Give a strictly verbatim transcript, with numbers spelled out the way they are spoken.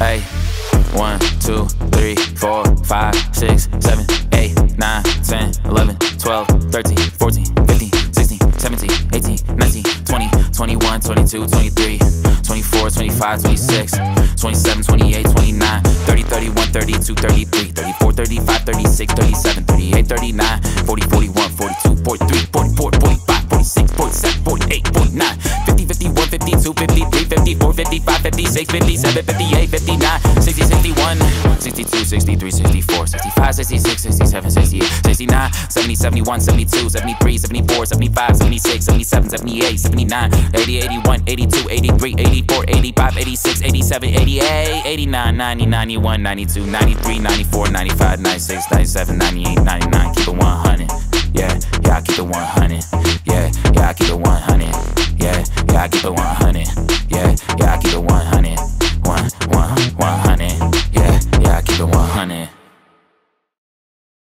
Hey, one, two, three, four, five, six, seven, eight, nine, ten, eleven, twelve, thirteen, fourteen, fifteen, sixteen, seventeen, eighteen, nineteen, twenty, twenty-one, twenty-two, twenty-three, twenty-four, twenty-five, twenty-six, twenty-seven, twenty-eight, twenty-nine, thirty, thirty-one, thirty-two, thirty-three, thirty-four, thirty-five, thirty-six, thirty-seven, thirty-eight, thirty-nine, forty, forty-one, forty-two, forty-three, forty-four, forty-five, forty-six, forty-seven, forty-eight, forty-nine, fifty, fifty-one, fifty-two, fifty-three, fifty-four, fifty-five, fifty-six, fifty-seven, fifty-eight, fifty-nine, sixty, sixty-one, sixty-two, sixty-three, sixty-four, sixty-five, sixty-six, sixty-seven, sixty-eight, sixty-nine, seventy, seventy-one, seventy-two, seventy-three, seventy-four, seventy-five, seventy-six, seventy-seven, seventy-eight, seventy-nine, eighty, eighty-one, eighty-two, eighty-three, eighty-four, eighty-five, eighty-six, eighty-seven, eighty-eight, eighty-nine, ninety, ninety-one, ninety-two, ninety-three, ninety-four, ninety-five, ninety-six, ninety-seven, ninety-eight, ninety-nine, keep it one hundred, yeah, yeah, I keep it one hundred.